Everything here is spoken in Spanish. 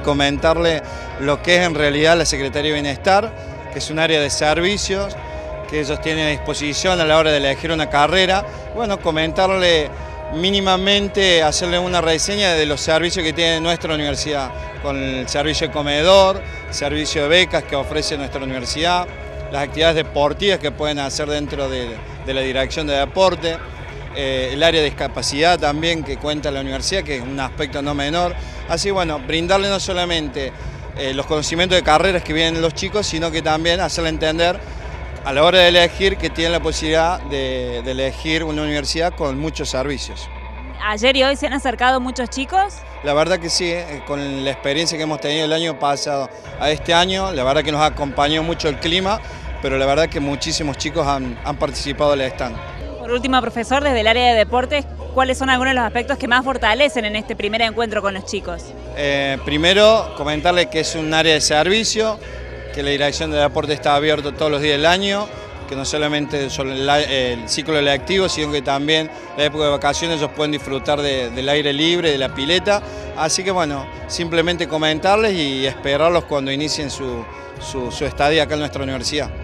Comentarle lo que es en realidad la Secretaría de Bienestar, que es un área de servicios que ellos tienen a disposición a la hora de elegir una carrera. Bueno, comentarle mínimamente, hacerle una reseña de los servicios que tiene nuestra universidad, con el servicio de comedor, servicio de becas que ofrece nuestra universidad, las actividades deportivas que pueden hacer dentro de la dirección de deporte, el área de discapacidad también que cuenta la universidad, que es un aspecto no menor. Así bueno, brindarle no solamente los conocimientos de carreras que vienen los chicos, sino que también hacerle entender a la hora de elegir que tienen la posibilidad de elegir una universidad con muchos servicios. ¿Ayer y hoy se han acercado muchos chicos? La verdad que sí, con la experiencia que hemos tenido el año pasado a este año, la verdad que nos acompañó mucho el clima, pero la verdad que muchísimos chicos han participado del stand. Por último, profesor, desde el área de deportes, ¿cuáles son algunos de los aspectos que más fortalecen en este primer encuentro con los chicos? Primero, comentarles que es un área de servicio, que la dirección de deporte está abierta todos los días del año, que no solamente el ciclo lectivo, sino que también la época de vacaciones ellos pueden disfrutar del aire libre, de la pileta. Así que bueno, simplemente comentarles y esperarlos cuando inicien su estadía acá en nuestra universidad.